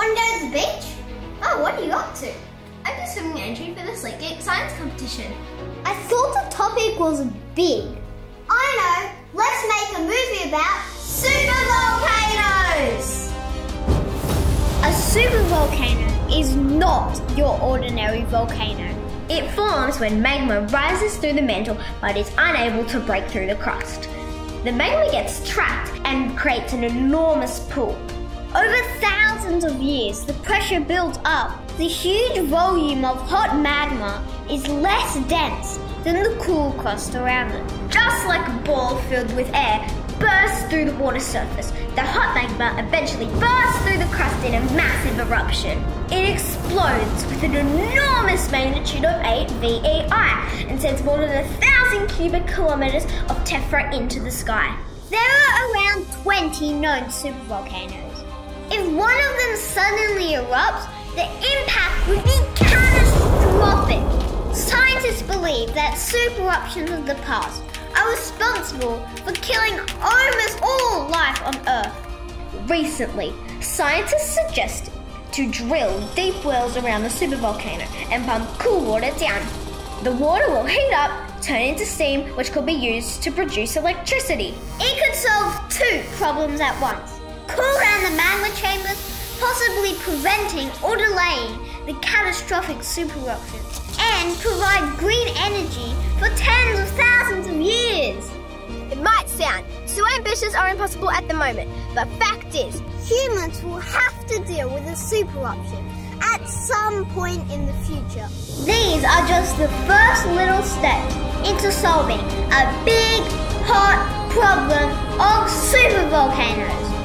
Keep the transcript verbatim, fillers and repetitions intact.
Want to go to the beach? Oh, what are you up to? I'm just doing an entry for the Sleep Geek science competition. I thought the topic was big. I know. Let's make a movie about super volcanoes. A super volcano is not your ordinary volcano. It forms when magma rises through the mantle but is unable to break through the crust. The magma gets trapped and creates an enormous pool. Over thousands of years, the pressure builds up. The huge volume of hot magma is less dense than the cool crust around it. Just like a ball filled with air bursts through the water surface, the hot magma eventually bursts through the crust in a massive eruption. It explodes with an enormous magnitude of eight V E I and sends more than a thousand cubic kilometers of tephra into the sky. There are around twenty known supervolcanoes. If one of them suddenly erupts, the impact would be catastrophic. Scientists believe that supereruptions of the past are responsible for killing almost all life on Earth. Recently, scientists suggested to drill deep wells around the supervolcano and pump cool water down. The water will heat up, turn into steam, which could be used to produce electricity. It could solve two problems at once. Cool down the magma chambers, possibly preventing or delaying the catastrophic supereruptions, and provide green energy for tens of thousands of years. It might sound so ambitious or impossible at the moment, but fact is, humans will have to deal with a supereruption at some point in the future. These are just the first little steps into solving a big, hot problem of supervolcanoes.